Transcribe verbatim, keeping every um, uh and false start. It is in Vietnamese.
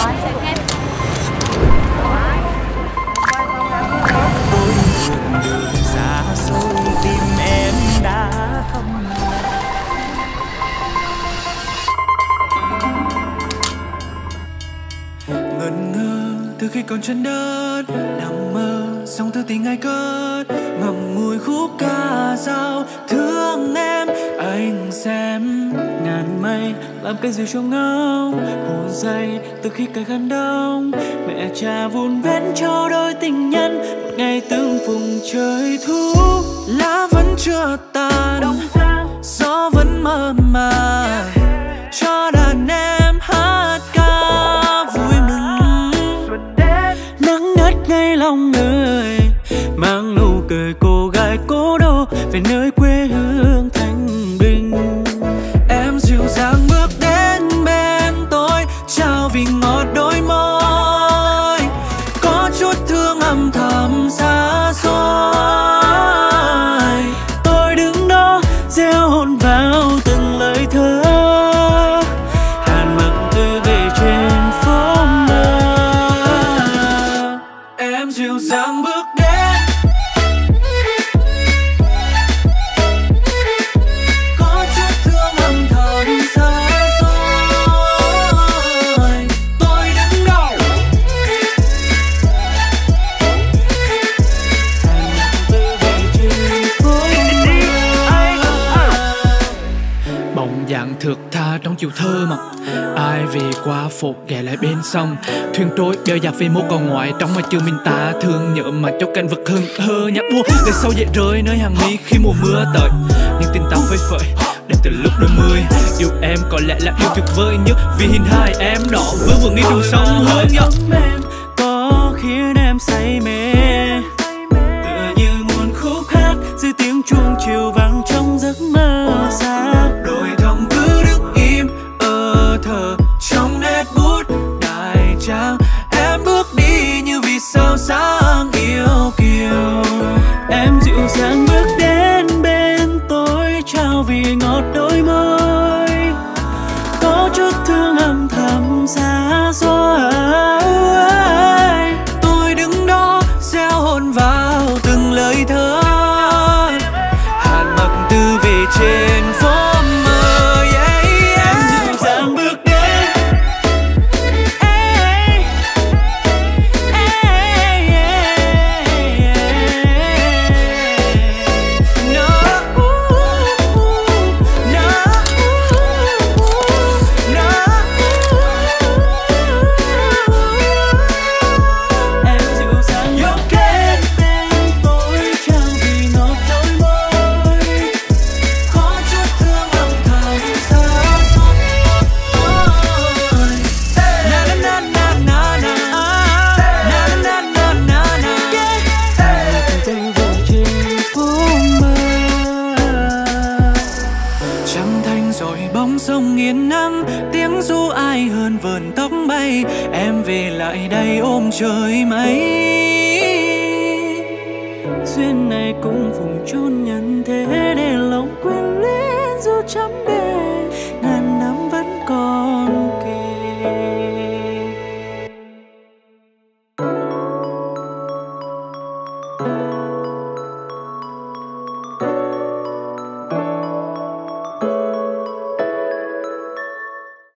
đường xa xôi tìm em đã không ngẩn ngơ từ khi còn chân đất nằm mơ sóng từ tình ai cất ngậm ngùi khúc ca dao thương em anh xem ngàn mây làm cây diều cho ngâu hồn say từ khi cây khăn đông mẹ cha vun vén cho đôi tình nhân một ngày tương phùng trời thu lá vẫn chưa tàn gió vẫn mơ màng cho đàn em hát ca vui mừng nắng ngất ngay lòng người mang nụ cười cô gái cố đô về nơi quê hương thanh bình. Em dịu dàng bước đến bên tôi trao vì ngọt đôi môi có chút thương âm thầm xa xôi. Tôi đứng đó gieo hôn vào từng lời thơ hàn mặn từ về trên phố mơ. Em dịu dàng bước đến có chút thương âm thầm xa xôi. Tôi đứng đó hàn mặn từ về trên phố mơ. Bóng dáng thước tha trong chiều thơ mộng ai về qua phố ghé lại bên sông thuyền trôi bèo dạt về một con ngoài trong mà chưa mình ta thương nhớ mà cho cảnh vật hưng hơ nhạc vua để sâu dậy rơi nơi hàng mi khi mùa mưa tới nhưng tình ta phơi phới đến từ lúc đôi mươi yêu em có lẽ là yêu tuyệt vời nhất vì hình hài em đó vương vững đi đường sông hơn nhau em có khiến em say mê tựa như muôn khúc hát dưới tiếng chuông chiều vang trong giấc mơ xa đôi thông cứ đứng im ở thờ trong nét bút đại trang em bước đi như vì sao sáng yêu kiều. Em dịu dàng bước đến bên tôi trao vì ngọt đôi môi có chút thương âm thầm xa xôi. Tôi đứng đó gieo hôn vào từng lời thơ hàn mặc từ về trên phố mơ. Yeah, em dịu dàng bước đến Ê, ê, ê, no, no, no. Em dịu dàng bước đến bên tôi trao vì ngọt đôi môi có chút thương âm thầm xa xôi. Na na na na na na na na na na na từ vào trên phố mơ. Trăng thanh rồi bóng sông nghiền nắng tiếng ru ai hơn vờn tóc bay em về lại đây ôm trời mây duyên này cũng vùng chôn nhân thế để lòng quên luyến dù chấm bề